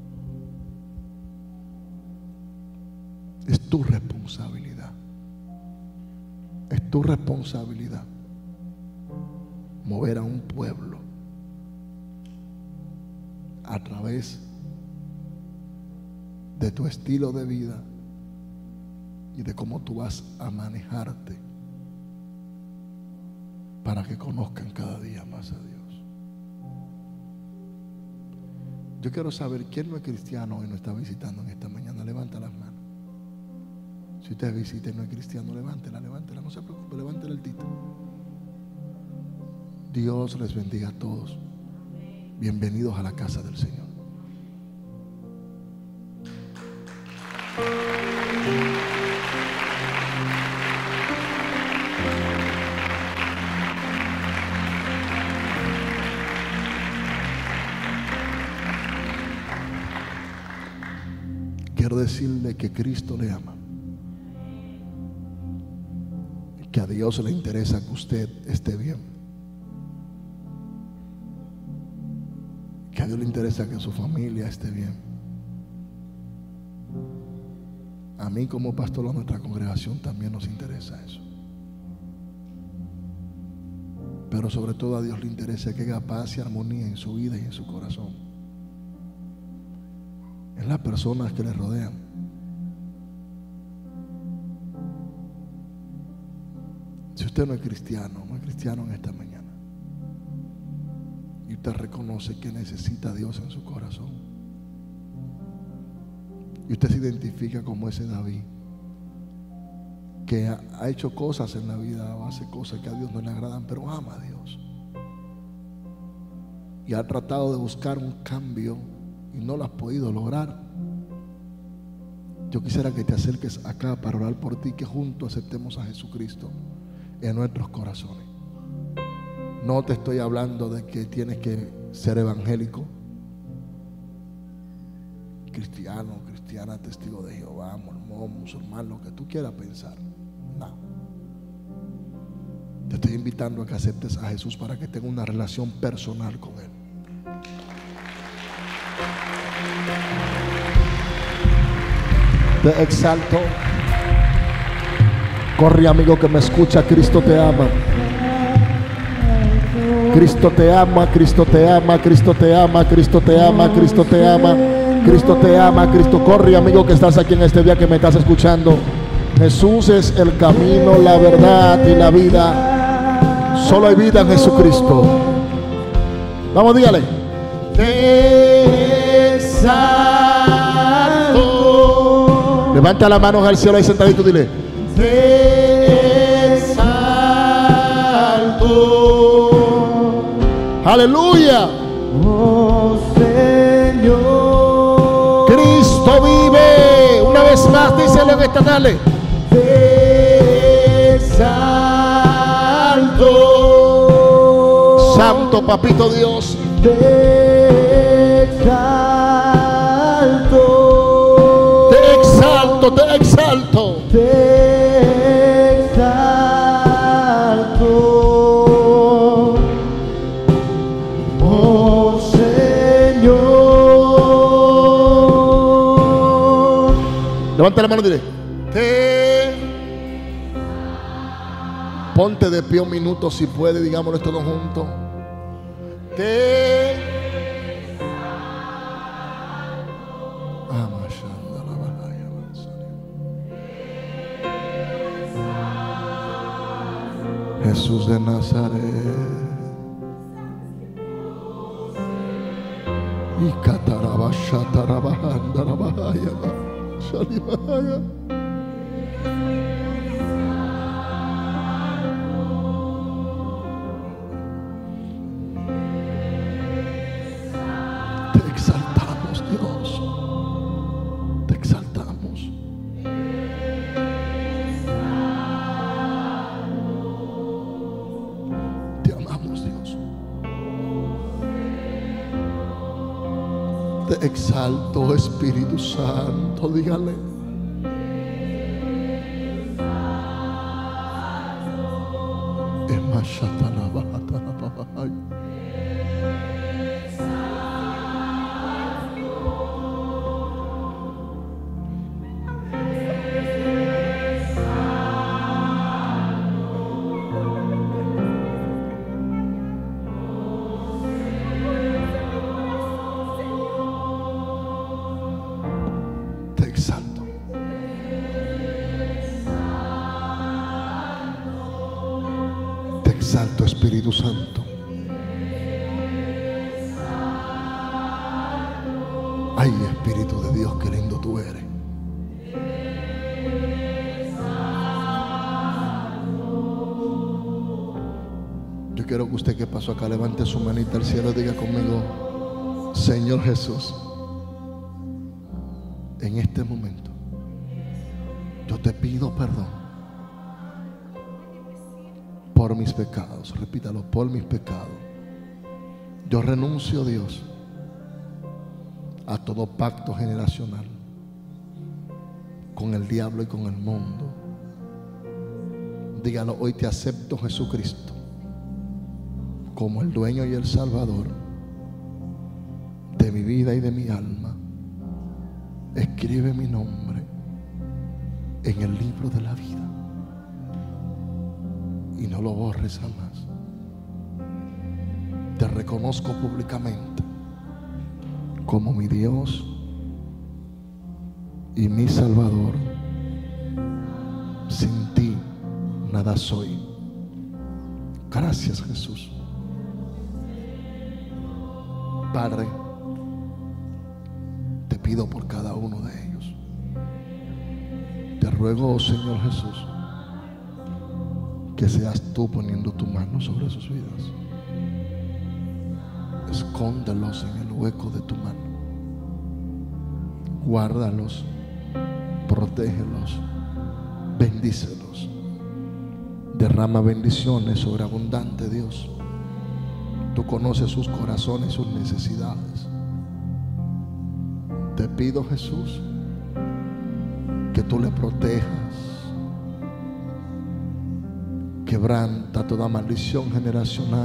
Es tu responsabilidad. Es tu responsabilidad mover a un pueblo a través de tu estilo de vida y de cómo tú vas a manejarte para que conozcan cada día más a Dios. Yo quiero saber quién no es cristiano y no está visitando en esta mañana. Levanta las manos. Si usted visita y no es cristiano, levántela, levántela, no se preocupe, levántela el título. Dios les bendiga a todos. Bienvenidos a la casa del Señor. Quiero decirle que Cristo le ama, que a Dios le interesa que usted esté bien, que a Dios le interesa que su familia esté bien. A mí como pastor de nuestra congregación también nos interesa eso, pero sobre todo a Dios le interesa que haya paz y armonía en su vida y en su corazón, en las personas que le rodean. Si usted no es cristiano, no es cristiano en esta mañana, y usted reconoce que necesita a Dios en su corazón, y usted se identifica como ese David que ha, ha hecho cosas en la vida o hace cosas que a Dios no le agradan, pero ama a Dios y ha tratado de buscar un cambio y no lo has podido lograr, yo quisiera que te acerques acá para orar por ti, que juntos aceptemos a Jesucristo en nuestros corazones. No te estoy hablando de que tienes que ser evangélico, cristiano, cristiana, testigo de Jehová, mormón, musulmán, lo que tú quieras pensar. No. Te estoy invitando a que aceptes a Jesús para que tengas una relación personal con Él. Te exalto. Corre, amigo que me escucha, Cristo te ama. Cristo te ama, Cristo te ama, Cristo te ama, Cristo te ama, Cristo te ama, Cristo te ama, Cristo. Corre, amigo que estás aquí en este día, que me estás escuchando. Jesús es el camino, la verdad y la vida. Solo hay vida en Jesucristo. Vamos, dígale. Te exalto. Levanta la mano al cielo ahí sentadito, dile. Te exalto. Aleluya. Oh Señor. Cristo vive. Una vez más, díselo en esta tarde. Te exalto. Santo Papito Dios. Te exalto. Te exalto, te exalto. Te exalto. Oh Señor. Levanta la mano y dile. Te... Ponte de pie un minuto si puede, digámoslo todos juntos. Te... Jesús de Nazaret. Y catarabashatarabajandarabaja. Shalibaya. Te exaltamos, Dios. Te exaltamos. Te amamos, Dios. Te exalto, Espíritu Santo. Dígale. Te exalto. Te exalto, Espíritu Santo. Ay, Espíritu de Dios, qué lindo tú eres. Yo quiero que usted que pasó acá levante su manita al cielo y diga conmigo: Señor Jesús, en este momento yo te pido perdón por mis pecados. Repítalo: por mis pecados. Yo renuncio, Dios, a todo pacto generacional con el diablo y con el mundo. Dígalo: hoy te acepto, Jesucristo, como el dueño y el salvador de mi vida y de mi alma. Escribe mi nombre en el libro de la vida y no lo borres jamás. Te reconozco públicamente como mi Dios y mi Salvador. Sin ti nada soy. Gracias, Jesús. Padre, te pido por cada uno de ellos. Te ruego, oh Señor Jesús, que seas tú poniendo tu mano sobre sus vidas. Escóndelos en el hueco de tu mano. Guárdalos, protégelos, bendícelos. Derrama bendiciones sobreabundante, Dios. Tú conoces sus corazones, sus necesidades. Te pido, Jesús, que tú le protejas. Quebranta toda maldición generacional,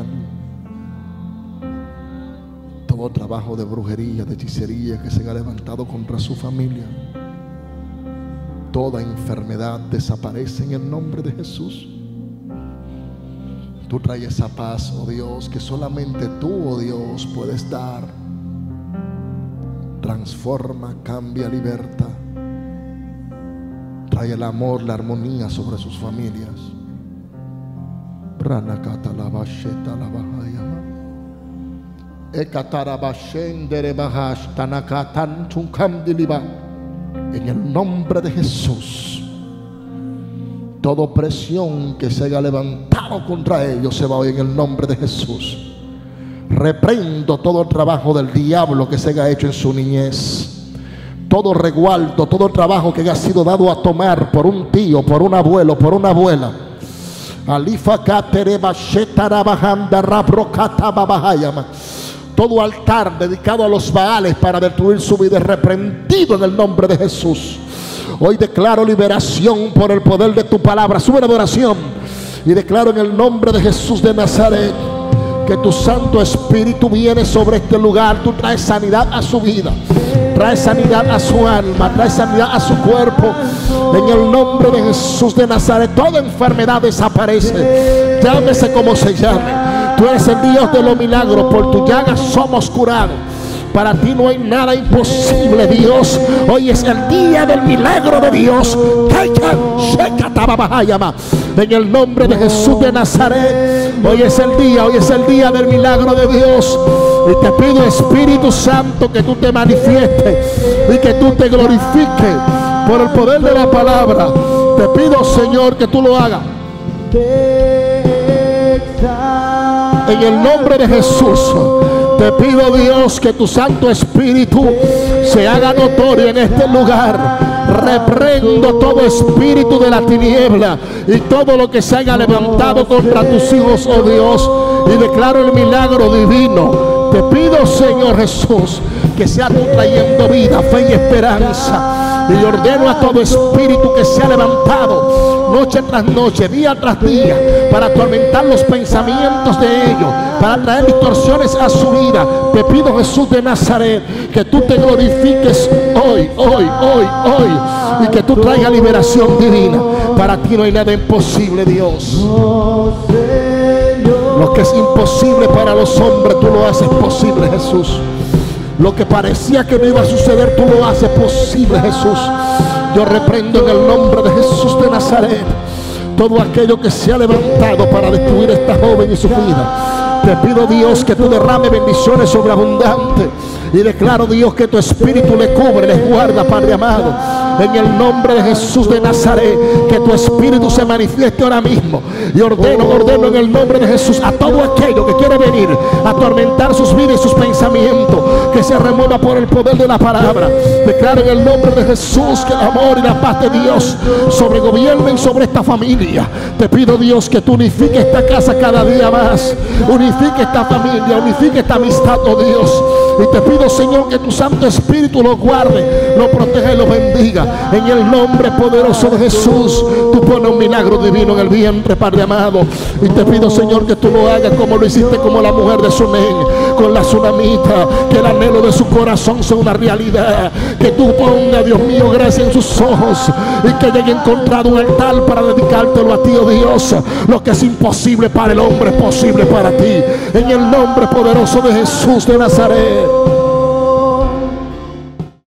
todo trabajo de brujería, de hechicería que se haya levantado contra su familia. Toda enfermedad desaparece en el nombre de Jesús. Tú traes esa paz, oh Dios, que solamente tú, oh Dios, puedes dar. Transforma, cambia, liberta. Trae el amor, la armonía sobre sus familias. Ranakata la basheta la bahayama. Ekatara bashendere bahash tanakatan chunkam diliba. En el nombre de Jesús, toda opresión que se haya levantado contra ellos se va hoy en el nombre de Jesús. Reprendo todo trabajo del diablo que se haya hecho en su niñez. Todo resguardo, todo trabajo que haya sido dado a tomar por un tío, por un abuelo, por una abuela. Todo altar dedicado a los Baales para destruir su vida es reprendido en el nombre de Jesús. Hoy declaro liberación por el poder de tu palabra. Sube la adoración y declaro en el nombre de Jesús de Nazaret que tu Santo Espíritu viene sobre este lugar. Tú traes sanidad a su vida, traes sanidad a su alma, traes sanidad a su cuerpo. En el nombre de Jesús de Nazaret, toda enfermedad desaparece, llámese como se llame. Tú eres el Dios de los milagros, por tu llaga somos curados. Para ti no hay nada imposible, Dios. Hoy es el día del milagro de Dios. En el nombre de Jesús de Nazaret, hoy es el día, hoy es el día del milagro de Dios. Y te pido, Espíritu Santo, que tú te manifiestes y que tú te glorifiques por el poder de la palabra. Te pido, Señor, que tú lo hagas. En el nombre de Jesús, te pido, Dios, que tu Santo Espíritu se haga notorio en este lugar. Reprendo todo espíritu de la tiniebla y todo lo que se haya levantado contra tus hijos, oh Dios, y declaro el milagro divino. Te pido, Señor Jesús, que sea tú trayendo vida, fe y esperanza. Y ordeno a todo espíritu que se ha levantado noche tras noche, día tras día, para atormentar los pensamientos de ellos, para traer distorsiones a su vida. Te pido, Jesús de Nazaret, que tú te glorifiques hoy, hoy, hoy, hoy, y que tú traigas liberación divina. Para ti no hay nada imposible, Dios. Lo que es imposible para los hombres, tú lo haces posible, Jesús. Lo que parecía que no iba a suceder, tú lo haces posible, Jesús. Yo reprendo en el nombre de Jesús de Nazaret todo aquello que se ha levantado para destruir a esta joven y su vida. Te pido, Dios, que tú derrame bendiciones sobreabundantes. Y declaro, Dios, que tu Espíritu le cubre, le guarda, Padre amado. En el nombre de Jesús de Nazaret, que tu Espíritu se manifieste ahora mismo. Y ordeno, ordeno en el nombre de Jesús a todo aquello que quiere venir a atormentar sus vidas y sus pensamientos, que se remueva por el poder de la palabra. Declaro en el nombre de Jesús que el amor y la paz de Dios sobregobiernen sobre esta familia. Te pido, Dios, que tú unifiques esta casa cada día más. Unifique esta familia, unifique esta amistad, oh Dios. Y te pido, Señor, que tu Santo Espíritu lo guarde, lo proteja y lo bendiga. En el nombre poderoso de Jesús, tú pones un milagro divino en el vientre, Padre amado. Y te pido, Señor, que tú lo hagas como lo hiciste como la mujer de Sunén, con la tsunamita. Que el anhelo de su corazón sea una realidad. Que tú pongas, Dios mío, gracia en sus ojos. Y que haya encontrado un altar para dedicártelo a ti, oh Dios. Lo que es imposible para el hombre es posible para ti. En el nombre poderoso de Jesús de Nazaret.